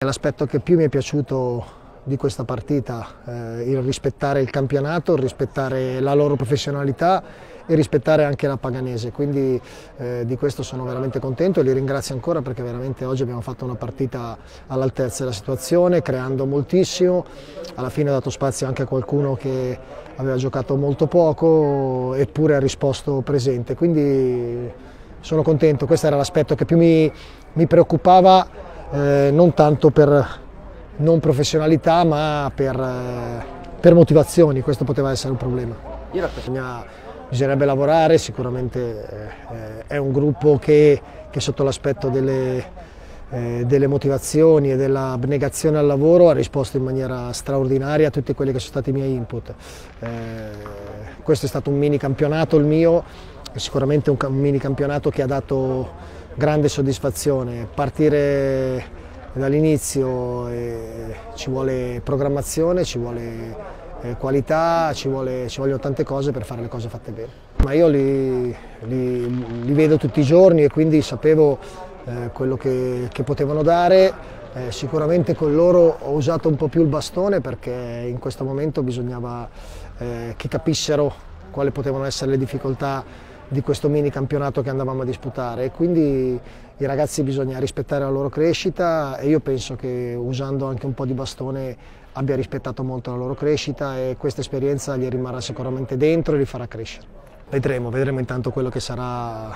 L'aspetto che più mi è piaciuto di questa partita, il rispettare il campionato, il rispettare la loro professionalità e rispettare anche la Paganese, quindi di questo sono veramente contento e li ringrazio ancora perché veramente oggi abbiamo fatto una partita all'altezza della situazione, creando moltissimo, alla fine ho dato spazio anche a qualcuno che aveva giocato molto poco eppure ha risposto presente, quindi sono contento, questo era l'aspetto che più mi preoccupava. Non tanto per non professionalità ma per motivazioni, questo poteva essere un problema. Bisognerebbe lavorare, sicuramente è un gruppo che sotto l'aspetto delle motivazioni e dell'abnegazione al lavoro ha risposto in maniera straordinaria a tutti quelli che sono stati i miei input. Questo è stato un mini campionato il mio, è sicuramente un mini campionato che ha dato grande soddisfazione. Partire dall'inizio ci vuole programmazione, ci vuole qualità, ci vogliono tante cose per fare le cose fatte bene. Ma io li vedo tutti i giorni e quindi sapevo quello che potevano dare. Sicuramente con loro ho usato un po' più il bastone perché in questo momento bisognava che capissero quali potevano essere le difficoltà di questo mini campionato che andavamo a disputare e quindi i ragazzi bisogna rispettare la loro crescita e io penso che usando anche un po' di bastone abbia rispettato molto la loro crescita e questa esperienza gli rimarrà sicuramente dentro e li farà crescere. Vedremo intanto quello che sarà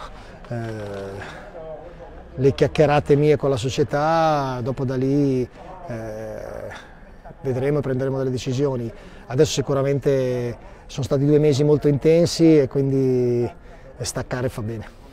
le chiacchierate mie con la società, dopo da lì vedremo e prenderemo delle decisioni. Adesso sicuramente sono stati 2 mesi molto intensi e quindi staccare fa bene.